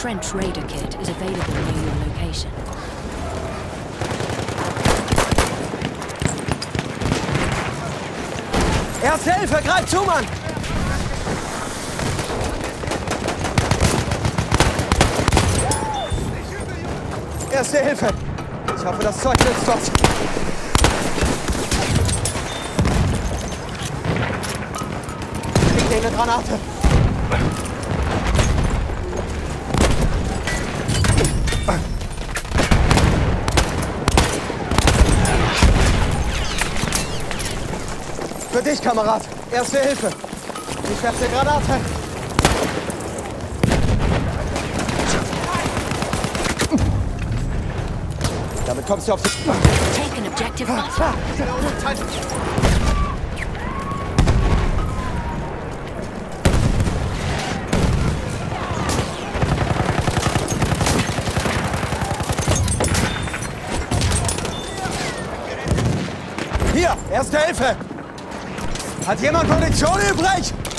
trench raider kit is available near your location. Erste Hilfe, greif zu, Mann! Erste Hilfe! Ich hoffe, das Zeug nützt was. Krieg dir eine Granate. Für dich, Kamerad. Erste Hilfe. Ich werfe eine Granate. Damit kommst du auf die... Take an objective button. Hier, Erste Hilfe. Hat jemand Munition übrig?